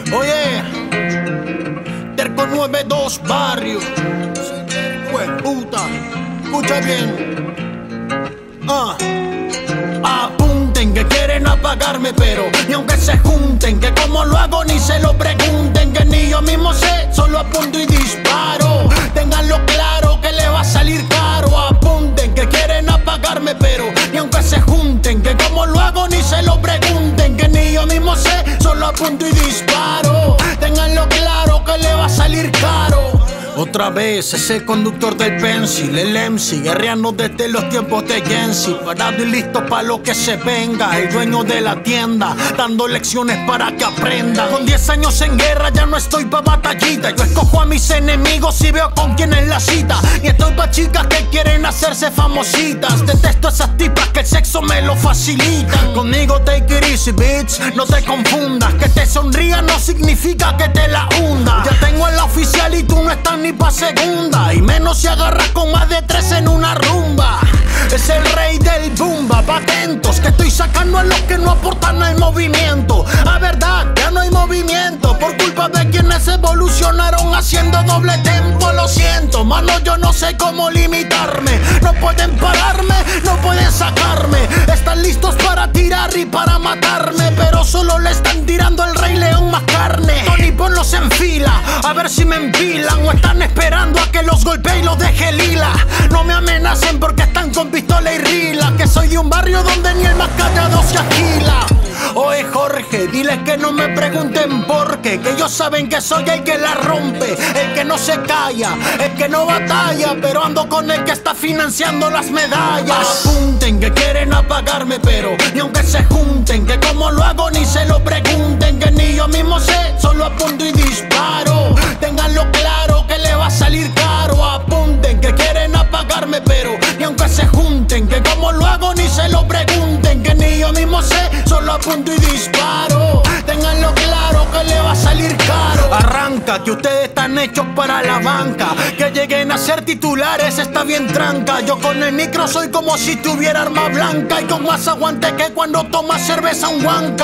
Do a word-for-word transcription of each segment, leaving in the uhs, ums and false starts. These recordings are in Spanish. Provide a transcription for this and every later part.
Oye, Terco nueve dos Barrio. Pues puta, escucha bien. Ah. Apunten que quieren apagarme, pero ni aunque se junten, que como lo hago ni se lo pregunten, que ni yo mismo sé, solo apunto y disparo. Ténganlo claro que le va a salir caro. Apunten que quieren apagarme, pero ni aunque se junten, que como lo hago ni se lo pregunten, que ni yo mismo sé, solo apunto y disparo. Ténganlo claro que le va a salir caro. Otra vez ese conductor del Pencil, el M C, guerreando desde los tiempos de Jensi, parado y listo para lo que se venga. El dueño de la tienda, dando lecciones para que aprenda. Con diez años en guerra ya no estoy pa' batallita. Yo escojo a mis enemigos y veo con quién es la cita. Y estoy pa' chicas que quieren hacerse famositas. Detesto esas tipas que el sexo me lo facilitan. Conmigo take it easy, bitch, no te confundas. Que te sonría no significa que te la hunda. Ya tengo a la oficial y tú no estás ni pa' segunda, y menos si agarras con más de tres en una rumba. Es el rey del bumba, pa' atentos, que estoy sacando a los que no aportan al movimiento. A verdad, ya no hay movimiento, por culpa de quienes evolucionaron haciendo doble tempo. Lo siento, mano, yo no sé cómo limitarme. No pueden pararme, no pueden sacarme. Están listos para tirar y para matarme, pero solo le están tirando al Rey León más carne. Tony, ponlos en fila, a ver si me empilan, o están esperando a que los golpee y los deje lila. No me amenacen porque están con pistola y rila, que soy de un barrio donde ni el más callado se agila. Oye Jorge, diles que no me pregunten por qué, que ellos saben que soy el que la rompe, el que no se calla, el que no batalla, pero ando con el que está financiando las medallas. Apunten que quieren apagarme, pero ni aunque se junten, que como lo hago ni se lo pregunten, que ni yo mismo sé, solo apunto y disparo. Ténganlo claro que le va a salir caro. Apunten que quieren apagarme, pero ni aunque se junten, que como lo hago ni se lo pregunten, que ni yo mismo sé, solo apunto y disparo. Ténganlo claro que le va a salir caro. Arranca, que ustedes están hechos para la banca. Que lleguen a ser titulares está bien tranca. Yo con el micro soy como si tuviera arma blanca, y con más aguante que cuando tomas cerveza un huanca.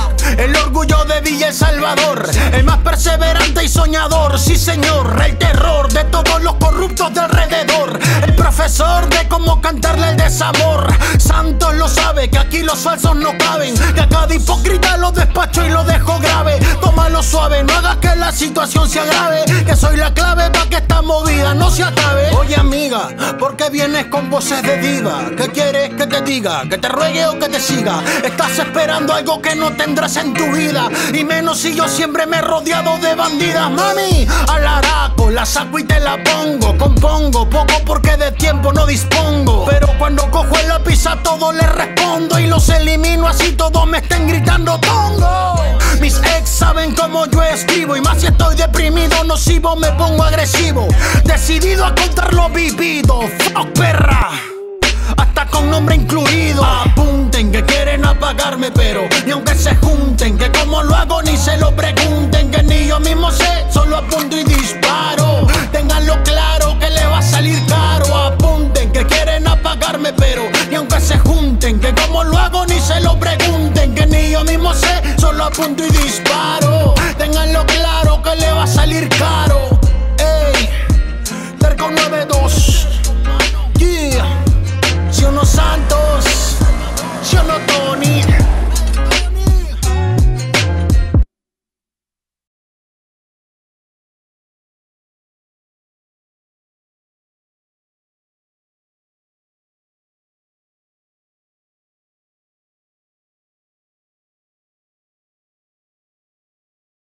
El orgullo de Villa El Salvador, el más perseverante y soñador, sí señor, el terror de todos los corruptos de alrededor, el profesor de cómo cantarle el desamor. Santos lo sabe, que aquí los falsos no caben, que a cada hipócrita lo despacho y lo dejo grave. Tómalo suave, no hagas que la situación se agrave, que soy la clave para que esta movida no se acabe. Oye amiga, ¿por qué vienes con voces de diva? ¿Qué quieres que te diga? ¿Que te ruegue o que te siga? Estás esperando algo que no tendrás en tu vida, y menos si yo siempre me he rodeado de bandidas. Mami, al araco, la saco y te la pongo. Compongo poco porque de tiempo no dispongo, pero cuando cojo el lápiz a todo le respondo, y los elimino así todos me estén gritando tongo. Mis ex saben cómo yo escribo, y más si estoy deprimido, nocivo, me pongo agresivo, decidido a contar lo vivido. Fuck perra, hasta con nombre incluido. Apunten que quieren apagarme, pero ni aunque se junten, que como lo hago ni se lo pregunten, que ni yo mismo sé, solo apunto y disparo. Ténganlo claro que le va a salir caro. Apunten que quieren apagarme, pero ni aunque se junten, que como lo hago ni se lo pregunten, que ni yo mismo sé, solo apunto y disparo. Ténganlo claro que le va a salir caro.